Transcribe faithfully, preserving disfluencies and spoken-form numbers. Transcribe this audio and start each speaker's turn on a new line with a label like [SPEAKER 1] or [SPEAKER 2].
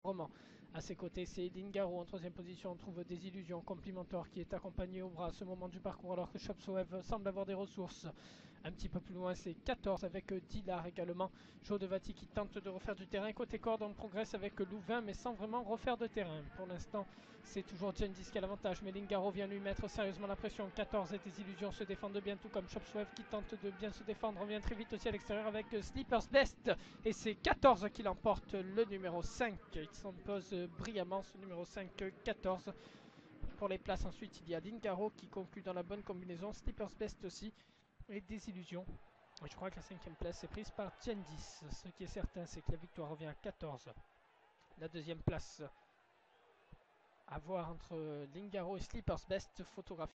[SPEAKER 1] Roman. À ses côtés, c'est Lingaro en troisième position. On trouve Désillusion, Complimentor qui est accompagné au bras à ce moment du parcours alors que Shopsoev semble avoir des ressources. Un petit peu plus loin, c'est quatorze avec Dilar également. Jodevati qui tente de refaire du terrain. Côté corde, on progresse avec Louvain mais sans vraiment refaire de terrain. Pour l'instant, c'est toujours Gendis qui a l'avantage, mais Lingaro vient lui mettre sérieusement la pression. quatorze et Désillusion se défendent bien, tout comme Shopsoev qui tente de bien se défendre. Revient très vite aussi à l'extérieur avec Sleepers Best. Et c'est quatorze qui l'emporte, le numéro cinq. Il s'impose brillamment, ce numéro cinq, quatorze. Pour les places, ensuite, il y a Lingaro qui conclut dans la bonne combinaison. Sleepers Best aussi. Et Désillusion. Je crois que la cinquième place est prise par Gendis. Ce qui est certain, c'est que la victoire revient à quatorze. La deuxième place à voir entre Lingaro et Sleepers Best, photographie.